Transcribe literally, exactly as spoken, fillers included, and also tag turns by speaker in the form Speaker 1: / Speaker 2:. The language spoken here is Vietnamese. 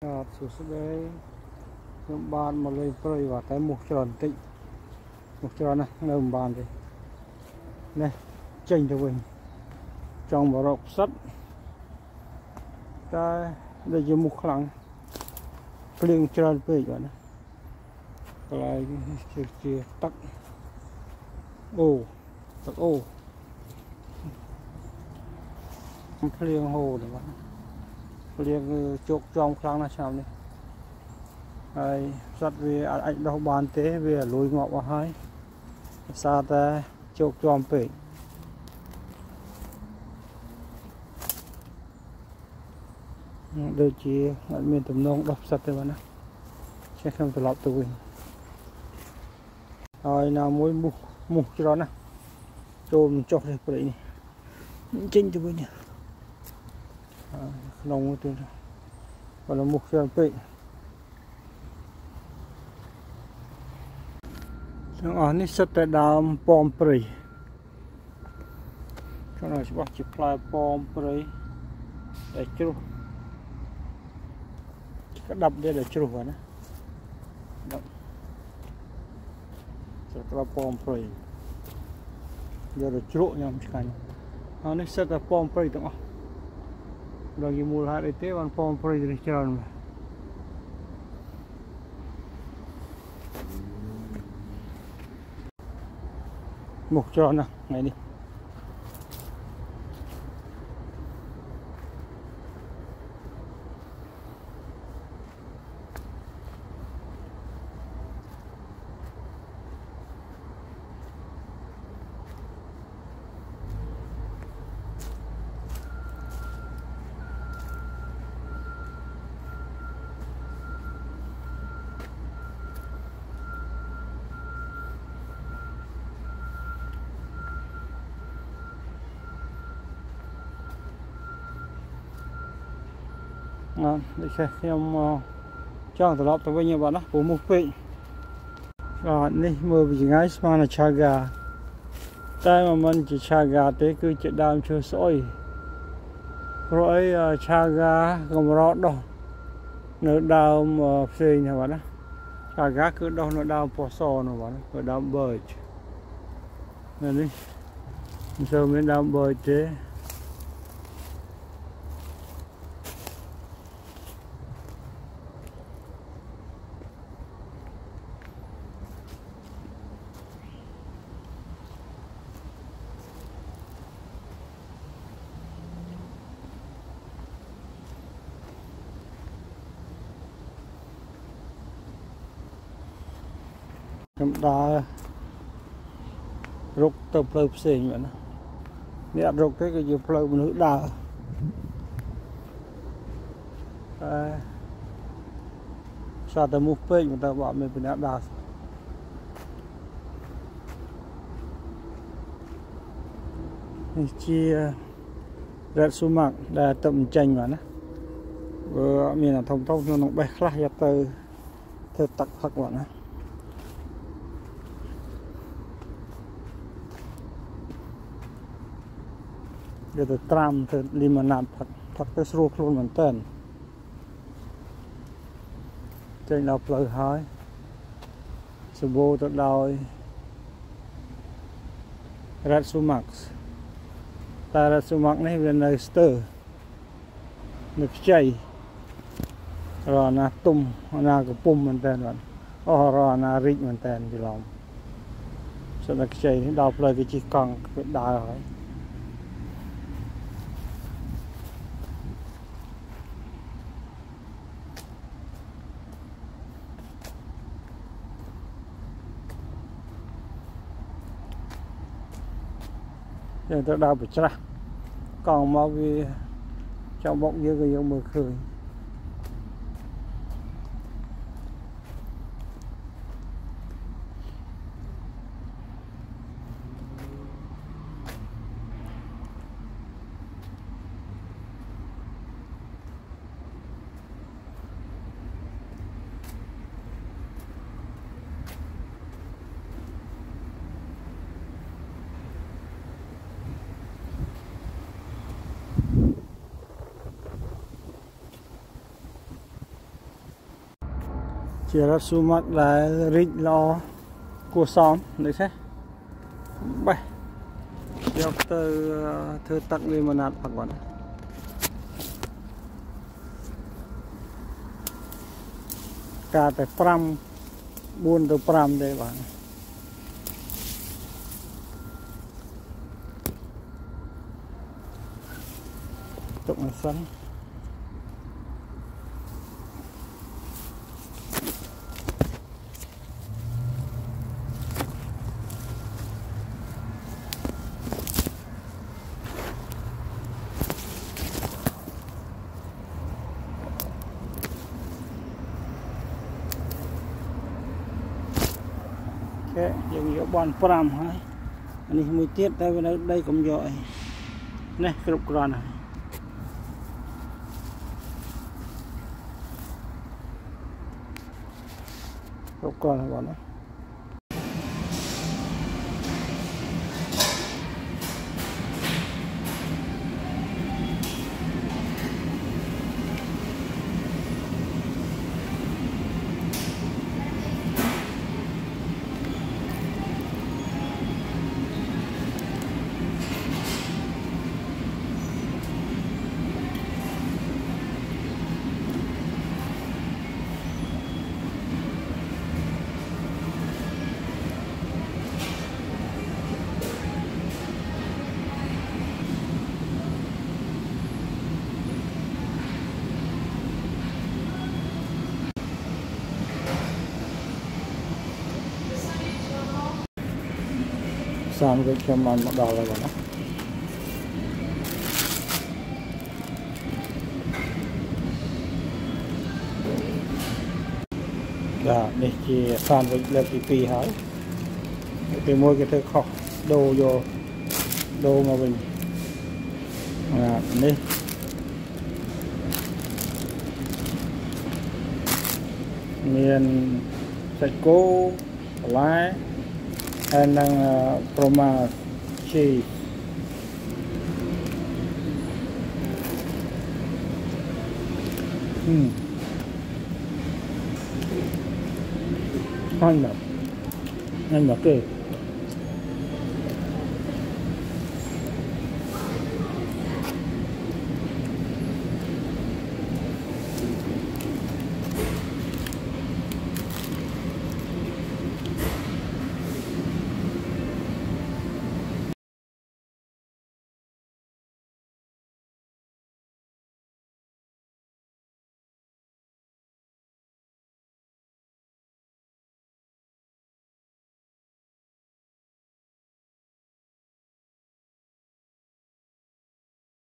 Speaker 1: Rồi, xuống đây những bàn mà lên prey và cái mục tròn tịnh mục tròn này nằm bàn thì này chênh cho mình trong bảo rộng sắt ta đây là mục lăng liền tròn về vậy lại chia chia tắc ô tắc ô liền hồ để bạn liền chốt trong kháng là sao này ai sắt về anh đâu bàn tế về lùi ngọ vào hai xa ta chốt trong bể đôi chỉ anh miền tầm nông đọc sắt thế bạn á sẽ không tự lọt tụi rồi nào mỗi mục mục cho đó nè tôm chọc này cái này chính cho bên nhỉ nông tiền còn là mục cho bể ởនេះសិតតែដើមប៉មព្រៃကျွန်တော်ច្បាស់ជាផ្លែប៉មព្រៃដែលជ្រុះក្តាប់វាដែលជ្រុះហ្នឹងណាដាក់ស្លឹកប៉មព្រៃយកទៅជ្រក់ញ៉ាំឆ្ងាញ់ហើយនេះសិតតែប៉មព្រៃទាំងអស់ដល់ជាមូលហេតុអីទេបានប៉មព្រៃនេះច្រើនmục cho nè này đi để xem em cho tập tập với nhiều bạn đó của một vị rồi đi mưa vì ngay mà là cha gà tay mà mình chỉ cha gà tới cứ chuyện đam chơi sỏi rồi cha gà gồm rót đâu nữa đào mà phê nhà bạn đó cha gà cứ đâu nó đào po so nó bạn nó đào bơi này đi giờ mình đào bơi thế chúng ta rút tập phơi xình vậy nè rút cái cái gì phơi nữ đào sao ta mua phơi người ta bảo mình phải nạp đào chia rất số mạng là tầm tranh mà nó vừa mình là thông thông cho nó bay khá là từ từ tắc thật bọn nó giờ từ tram từ limonade thật thật cái sô luôn mình tên trên đọc lời hỏi số bộ từ đòi Red Sumac ta Red Sumac này về nơi stir nước chay rồi là tum là cái pum mình tên rồi rồi là rít mình tên thì lòng sau đó chay đọc lời cái chỉ còn cái đài hỏi giờ tôi đào bị ra còn mau vì trong bóng dưới cái mưa khơi chỉ là số mặt là rít lo của xóm đấy thế bay dọc từ thưa tắc đi mà nạt bằng bọn cả tại pram buôn từ pram đây bạn tục này sân ok dùng hiệu bọn pram hay anh ấy mới tiết đây đây đây cũng giỏi này cái rục này rục còn là bọn nó xong cái cho mình một đầu là nó là đây chỉ xong với lớp pì pì hỏi cái môi cái thứ khóc đồ vô đồ mà mình à đây miền sạch cố lái and đang uh, proma cheese hmm anh mà anh mà kê